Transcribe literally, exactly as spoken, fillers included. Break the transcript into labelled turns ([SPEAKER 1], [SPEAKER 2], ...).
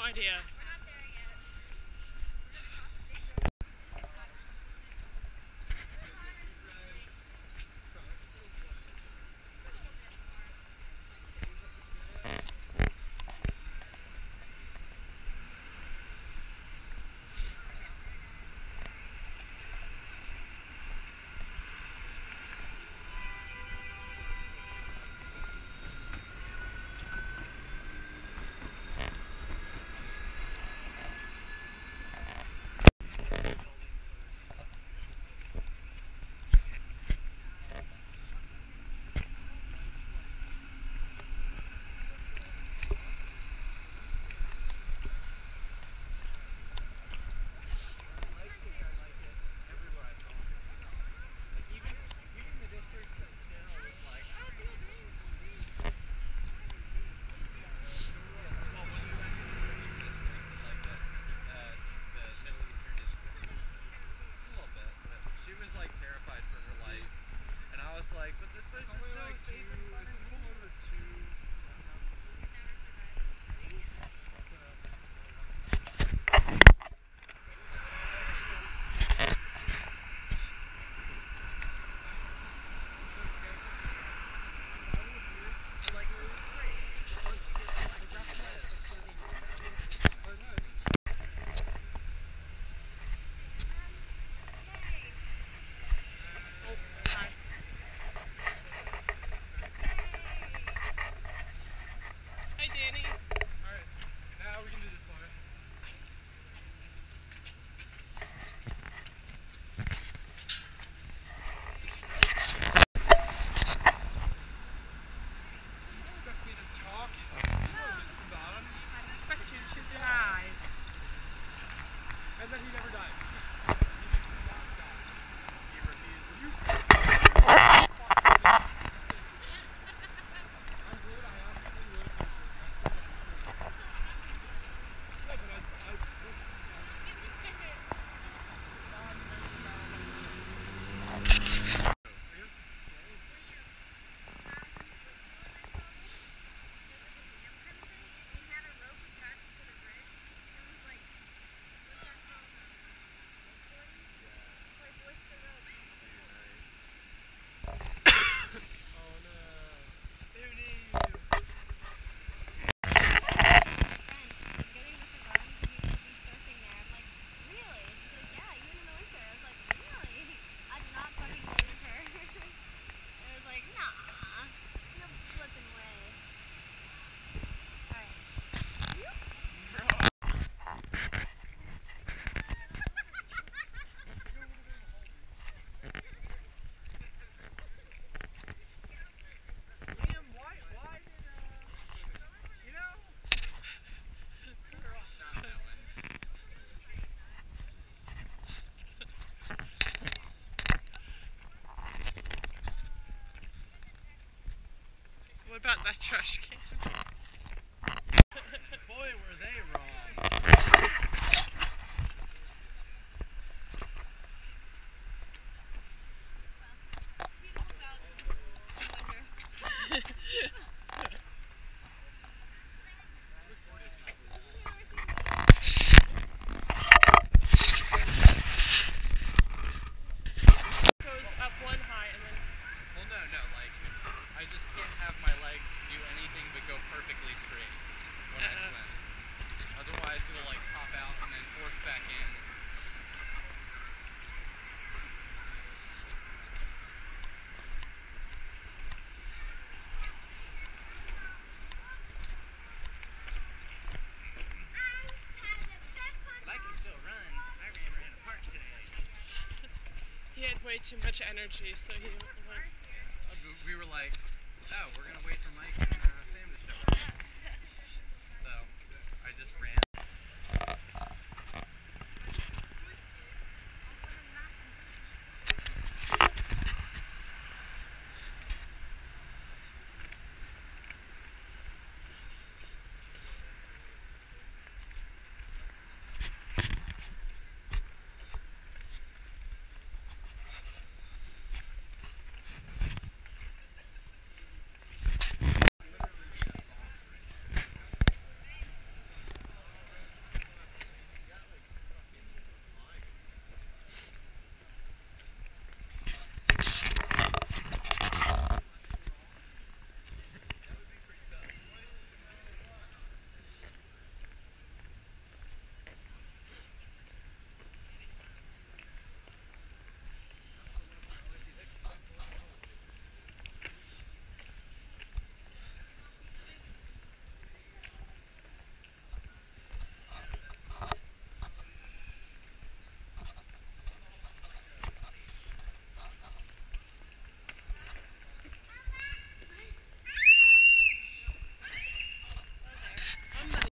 [SPEAKER 1] idea.
[SPEAKER 2] And then he never dies. He refuses. You I'm good, I absolutely would. No, but I, I would.
[SPEAKER 1] What about that trash can?
[SPEAKER 2] Boy, were they wrong.
[SPEAKER 1] Goes up one high and then.
[SPEAKER 2] Well, no, no, like, I just can't have my legs do anything but go perfectly straight when uh-uh. I swim. Otherwise, it'll like pop out and then force back in. But I can still run. I ran around a park today.
[SPEAKER 1] He had way too much energy, so he went.
[SPEAKER 2] We were like, oh, we're gonna wait for Mike and uh,